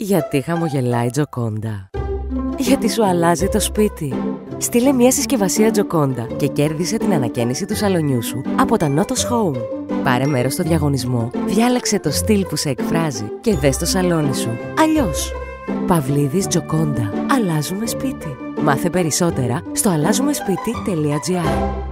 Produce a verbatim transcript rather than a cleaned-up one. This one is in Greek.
Γιατί χαμογελάει η Τζοκόντα? Γιατί σου αλλάζει το σπίτι. Στείλε μια συσκευασία Τζοκόντα και κέρδισε την ανακαίνιση του σαλονιού σου από τα Notos Home. Πάρε μέρος στο διαγωνισμό, διάλεξε το στυλ που σε εκφράζει και δες το σαλόνι σου αλλιώς. Παυλίδης Τζοκόντα. Αλλάζουμε σπίτι. Μάθε περισσότερα στο αλλάζουμε σπίτι τελεία τζι άρ.